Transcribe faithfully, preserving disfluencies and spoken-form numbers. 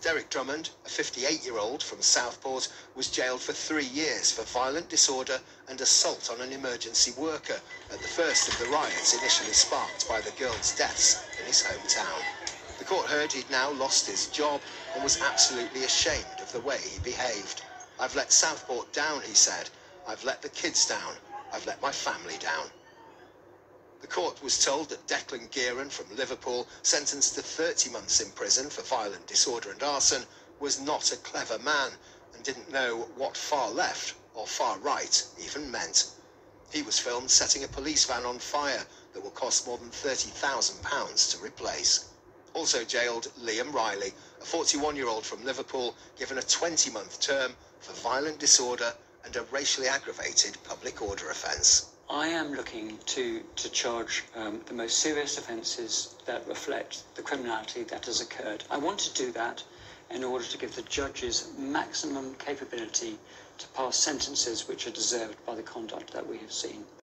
Derek Drummond, a fifty-eight-year-old from Southport, was jailed for three years for violent disorder and assault on an emergency worker at the first of the riots initially sparked by the girls' deaths in his hometown. The court heard he'd now lost his job and was absolutely ashamed of the way he behaved. "I've let Southport down," he said. "I've let the kids down. I've let my family down." The court was told that Declan Gearan from Liverpool, sentenced to thirty months in prison for violent disorder and arson, was not a clever man and didn't know what far left or far right even meant. He was filmed setting a police van on fire that will cost more than thirty thousand pounds to replace. Also jailed Liam Riley, a forty-one-year-old from Liverpool, given a twenty-month term for violent disorder and a racially aggravated public order offence. I am looking to, to charge um, the most serious offences that reflect the criminality that has occurred. I want to do that in order to give the judges maximum capability to pass sentences which are deserved by the conduct that we have seen.